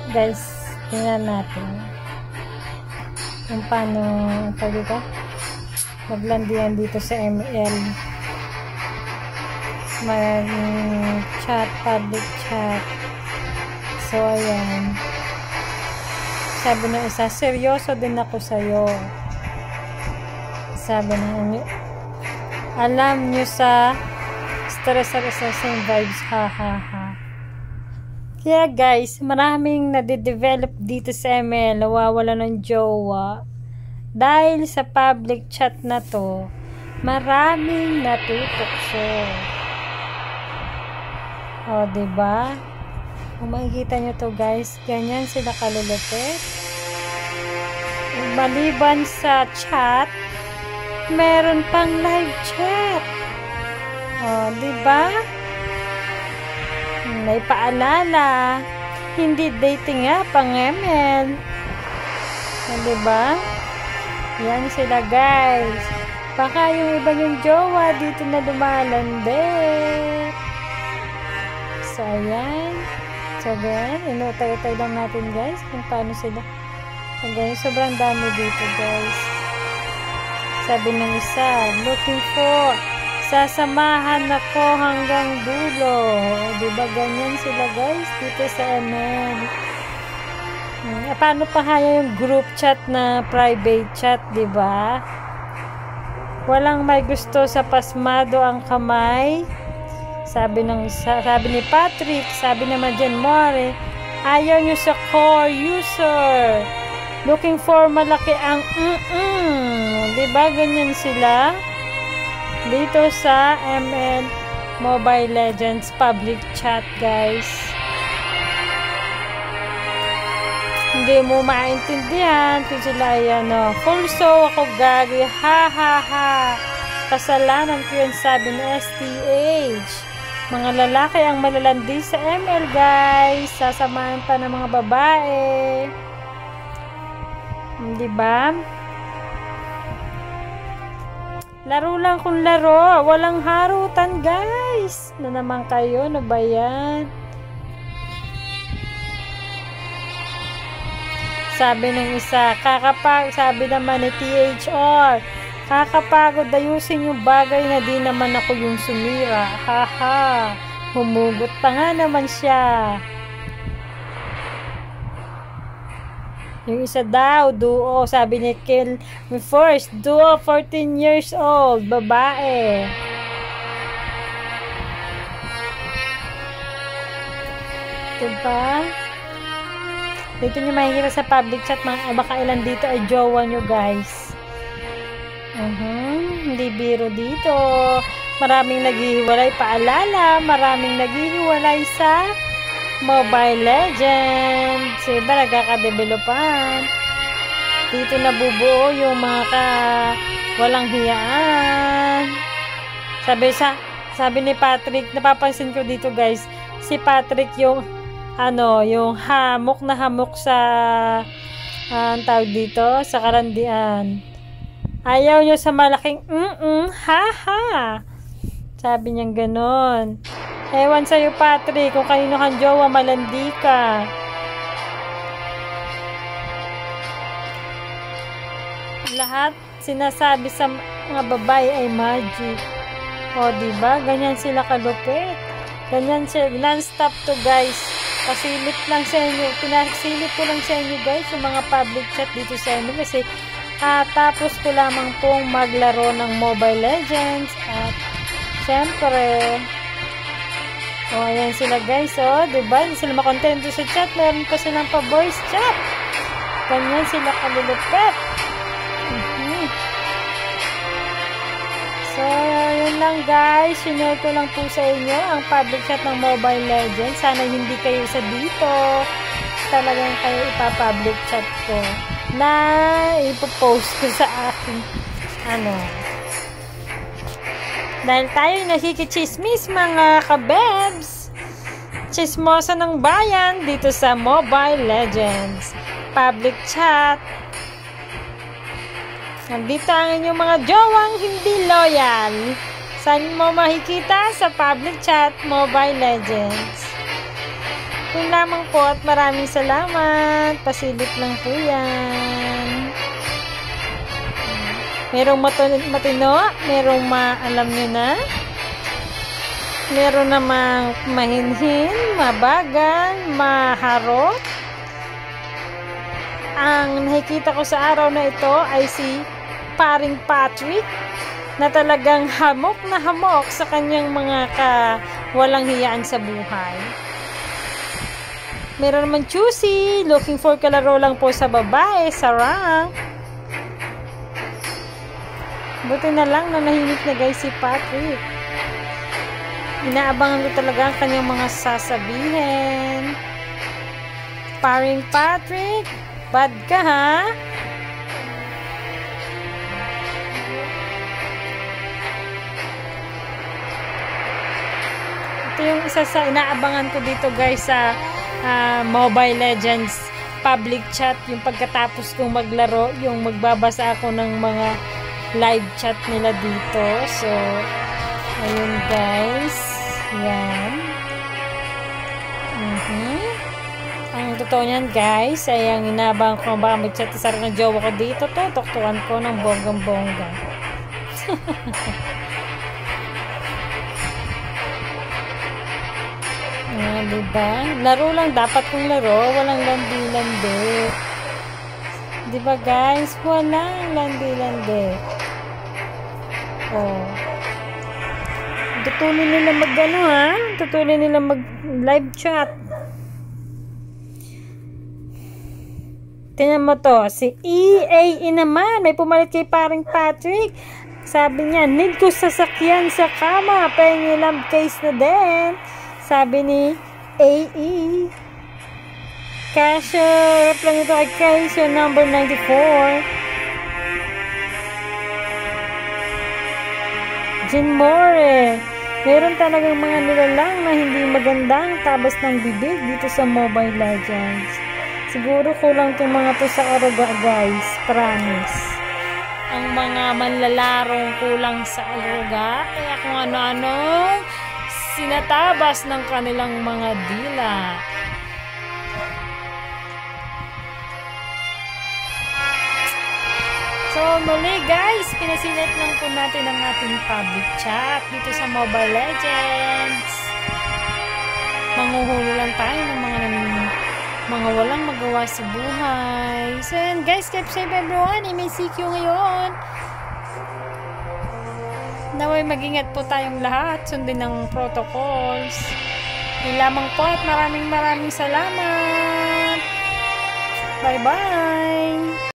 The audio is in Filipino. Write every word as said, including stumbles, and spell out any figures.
Guys, tingnan natin kung paano ito dito maglandian dito sa M L, mag chat, public chat. So ayan, sabi ng isa, seryoso din ako sa'yo. Sabi ng alam nyo sa stress assessing vibes, ha ha ha. Kaya guys, maraming nade-develop dito sa M L, nawawala ng jowa. Dahil sa public chat na to, maraming natutukso. O, diba? Kung makikita nyo to guys, ganyan sila kalulupit. Maliban sa chat, meron pang live chat. O, diba? May paalala, hindi dating nga, pang M L. O, diba? Yan sila guys. Baka yung iba yung jowa dito na lumalandet. So, ayan. So, ganyan. Inutay-utay lang natin guys kung paano sila. So, ganyan. Sobrang dami dito guys. Sabi ng isa, looking for, sasamahan ako hanggang dulo. Diba ganyan sila guys dito sa M L. Hmm, paano pa kaya yung group chat na private chat, diba? Walang may gusto sa pasmado ang kamay. Sabi ng isa, sabi ni Patrick, sabi naman Jen More, ayaw nyo sa core user. Looking for malaki ang mm-mm. Diba ganyan sila? Dito sa M L Mobile Legends public chat guys. Hindi mo maintindihan kung sila ay ano, full show ako gagi, ha ha ha. Kasalanan ko yun, sabi ni S T H. Mga lalaki ang malalandi sa M L guys, sasamahan pa ng mga babae. Diba? Laro lang kung laro, walang harutan guys. Na naman kayo, ano ba yan? Sabi ng isa, kakapag, sabi naman ni T H R, kakapagod ayusin yung bagay na di naman ako yung sumira. Haha, humugot pa nga naman siya. Yung isa daw, duo, sabi ni Kill me first, duo, fourteen years old, babae. Diba? Dito nyo makikita sa public chat, mga baka ilan dito ay jowa nyo guys. Uh-huh. Hindi biro dito. Maraming naghihiwalay, paalala, maraming naghihiwalay sa Mobile Legends. Diba nagkakadevelopan? Dito nabubuo yung mga ka walang hiyaan. Sabi sa sabi ni Patrick, napapansin ko dito guys, si Patrick yung ano, yung hamok na hamok sa uh, ang tawag dito, sa karandian. Ayaw nyo sa malaking mm-mm, ha-ha. Sabi niyang ganon. Ewan sa'yo Patrick, kung kanino kang jowa, malandi ka. Lahat sinasabi sa mga babae ay magic. O diba, ganyan sila kalupit. Ganyan sila, non-stop to guys. Pasilip lang sa inyo, pinasilip ko lang sa inyo guys yung mga public chat dito sa inyo kasi uh, tapos ko lamang pong maglaro ng Mobile Legends at syempre o oh, ayan sila guys, oh diba, hindi sila makontento sa chat, meron pa silang pa voice chat, ganyan sila kalulupet. Mm-hmm. So yun lang guys, sinare ko lang po sa inyo ang public chat ng Mobile Legends. Sana hindi kayo isa dito, talagang kayo ipa-public chat ko na ipopost ko sa aking ano, dahil tayo nakikichismis mga kabebs, chismosa ng bayan dito sa Mobile Legends public chat. Nandito ang inyong mga jowang hindi loyal. Saan mo makikita? Sa public chat Mobile Legends. Yun lamang po at maraming salamat. Pasilip lang po yan. Merong matino, merong maalam nyo na. Meron namang mahinhin, mabagal, maharot. Ang nakikita ko sa araw na ito ay si Paring Patrick na talagang hamok na hamok sa kanyang mga kawalang hiyaan sa buhay. Meron naman Chusi, looking for kalaro lang po sa babae, sa rank. Buti na lang na nahimik na guys si Patrick. Inaabangan ko talaga ang kanyang mga sasabihin. Paring Patrick, bad ka ha? Ito yung isa sa inaabangan ko dito guys sa uh, Mobile Legends public chat. Yung pagkatapos kong maglaro, yung magbabasa ako ng mga live chat nila dito. So, ayun guys. Yan. Mm-hmm. Ang totoo niyan guys, ay ang inabang ko baka mag-chat sa ng jowa ko dito to, tuktukan ko ng bonggang-bongga. Ah, diba? Laro lang, dapat kong laro, walang landi-landi. Diba guys? Walang landi-landi. Oh. Tutuloy nila mag ano ha? Tutuloy nila mag live chat. Tingnan mo to. Si E A E naman. May pumalit kay Paring Patrick. Sabi niya, need ko sasakyan sa kama. Pengi lang case na din. Sabi ni A E. Cashier. Reply nito kay case number ninety-four. Jean More. Meron talagang mga nilalang na hindi magandang tabas ng bibig dito sa Mobile Legends. Siguro kulang itong mga to sa aruga guys. Promise. Ang mga manlalarong kulang sa aruga. Kaya kung ano-ano sinatabas ng kanilang mga dila. So, muli guys, pinasilat lang po natin ang ating public chat dito sa Mobile Legends. Manguhuli lang tayo ng mga mga walang magawa sa buhay. So, yan guys, keep safe everyone. M C Q ngayon. Naway mag-ingat po tayong lahat. Sundin ng protocols. Yun lamang po at maraming maraming salamat. Bye-bye.